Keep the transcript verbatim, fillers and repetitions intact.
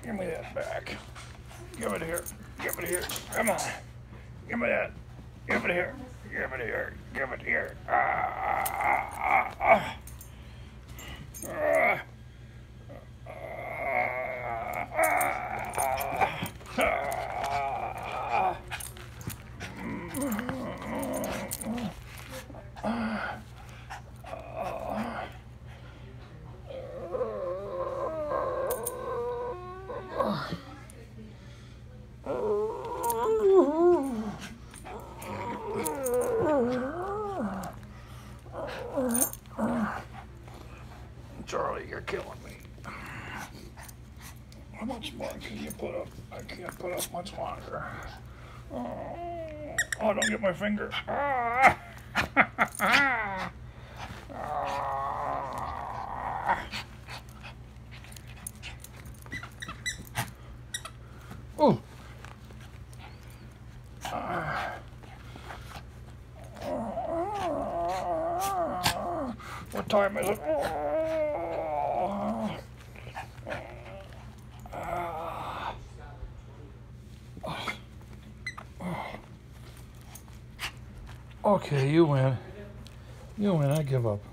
Give me that back. Give it here. Give it here. Come on. Give me that. Give it here. Give it here. Give it here. Ah, ah, ah, ah. Ah. Charlie, you're killing me. How much more can you put up? I can't put up much longer. Oh, oh don't get my finger. Ah. Oh. Ah. What time is it? Oh. Ah. Oh. Oh. Okay, you win. You win. I give up.